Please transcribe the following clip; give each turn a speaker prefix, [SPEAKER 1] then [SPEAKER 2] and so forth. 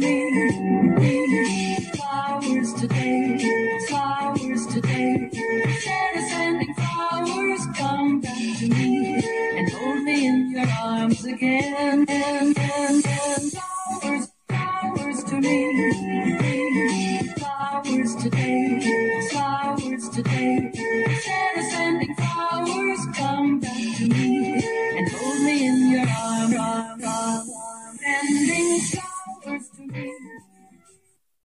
[SPEAKER 1] Flowers today, flowers today. Santa sending flowers, come back to me and hold me in your arms again. Flowers, flowers to me. Flowers today, flowers today. Santa sending flowers.